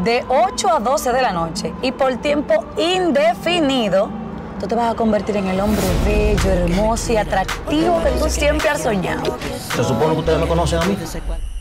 de 8 a 12 de la noche y por tiempo indefinido, tú te vas a convertir en el hombre bello, hermoso y atractivo que tú siempre has soñado. ¿Se supone que ustedes me conocen a mí?